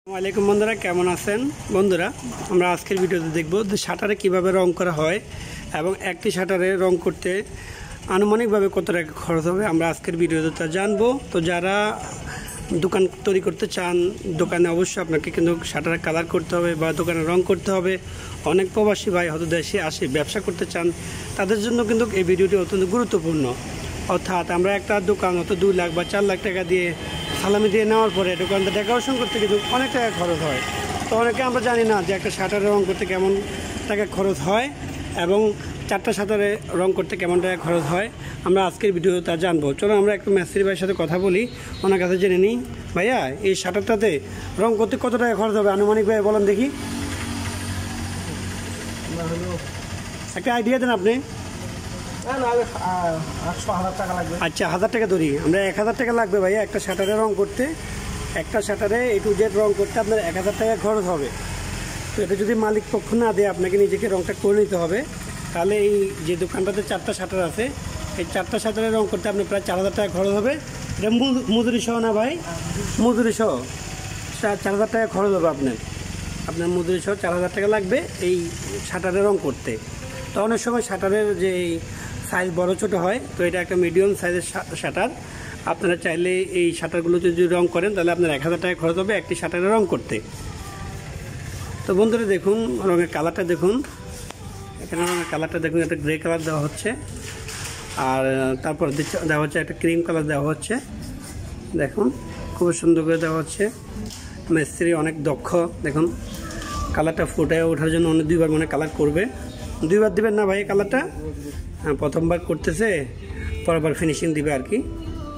ওয়ালাইকুম বন্ধুরা, কেমন আছেন? বন্ধুরা, আমরা আজকের ভিডিওতে দেখব যে শাটারে কিভাবে রং করা হয় এবং একটি শাটারে রং করতে আনুমানিকভাবে কত টাকা খরচ হবে আমরা আজকের ভিডিওতে তা জানবো। তো যারা দোকান তৈরি করতে চান, দোকানে অবশ্যই আপনাকে কিন্তু শাটারে কালার করতে হবে বা দোকানে রং করতে হবে। অনেক প্রবাসী ভাই হয়তো দেশে আসে ব্যবসা করতে চান, তাদের জন্য কিন্তু এই ভিডিওটি অত্যন্ত গুরুত্বপূর্ণ। অর্থাৎ আমরা একটা দোকান হয়তো 2 লাখ বা 4 লাখ টাকা দিয়ে সালামি দিয়ে নেওয়ার পরে দোকানটা ডেকোরেশন করতে কিন্তু অনেক টাকা খরচ হয়। তো অনেকে আমরা জানি না যে একটা শাটারে রং করতে কেমন টাকা খরচ হয় এবং 4টা শাটারে রং করতে কেমন টাকা খরচ হয় আমরা আজকের ভিডিওতে তা জানবো। চলো আমরা একটু মিস্ত্রি ভাইয়ের সাথে কথা বলি, ওনার কাছে জেনে নিই। ভাইয়া, এই শাটারটাতে রং করতে কত টাকা খরচ হবে আনুমানিক ভাই বলেন দেখি, একটা আইডিয়া দেন আপনি। আচ্ছা, 1000 টাকা ধরি আমরা। 1000 টাকা লাগবে ভাইয়া একটা শাটারে রং করতে। একটা শাটারে A to Z রং করতে আপনার 1000 টাকা খরচ হবে। তো এটা যদি মালিক পক্ষ না দেয়, আপনাকে নিজেকে রংটা করে নিতে হবে। তাহলে এই যে দোকানটাতে 4টা শাটার আছে, এই 4টা শাটারে রং করতে আপনার প্রায় 4000 টাকা খরচ হবে। এটা মজুরি সহ না ভাই? মজুরি সহ 4000 টাকা খরচ হবে আপনার মজুরি সহ 4000 টাকা লাগবে এই শাটারে রং করতে। তো অনেক সময় শাটারের যে সাইজ বড় ছোট হয়, তো এটা একটা মিডিয়াম সাইজের শাটার। আপনারা চাইলে এই শাটারগুলোতে যদি রং করেন তাহলে আপনার 1000 টাকা খরচ হবে একটি শাটারে রং করতে। তো বন্ধুরা দেখুন, রঙের কালারটা দেখুন, এখানে রঙের কালারটা দেখুন, একটা গ্রে কালার দেওয়া হচ্ছে, আর তারপর দেওয়া হচ্ছে একটা ক্রিম কালার দেওয়া হচ্ছে। দেখুন খুব সুন্দর করে দেওয়া হচ্ছে। মিস্ত্রি অনেক দক্ষ। দেখুন কালারটা ফুটে ওঠার জন্য অনেক 2বার মনে কালার করবে। 2বার দিবেন না ভাই কালারটা? হ্যাঁ, প্রথমবার করতেছে, পরবার ফিনিশিং দিবে আর কি।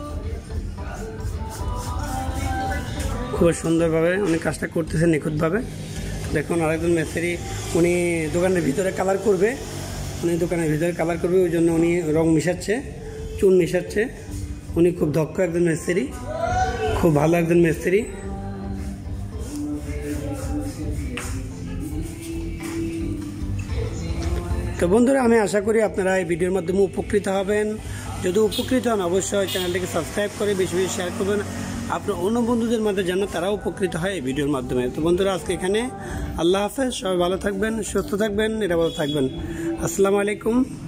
খুব সুন্দরভাবে উনি কাজটা করতেছে, নিখুঁতভাবে। দেখুন আরেকজন মিস্ত্রি, উনি দোকানের ভিতরে কালার করবে। ওই জন্য উনি রং মিশাচ্ছে, চুন মিশাচ্ছে। উনি খুব দক্ষ একজন মিস্ত্রি, খুব ভালো একজন মিস্ত্রি। তো বন্ধুরা, আমি আশা করি আপনারা এই ভিডিওর মাধ্যমে উপকৃত হবেন। যদি উপকৃত হন অবশ্যই চ্যানেলটিকে সাবস্ক্রাইব করে বেশি বেশি শেয়ার করবেন আপনার অন্য বন্ধুদের মধ্যে, যেন তারাও উপকৃত হয় এই ভিডিওর মাধ্যমে। তো বন্ধুরা, আজকে এখানে আল্লাহ হাফেজ। সবাই ভালো থাকবেন, সুস্থ থাকবেন, নিরাপদ থাকবেন। আসসালামু আলাইকুম।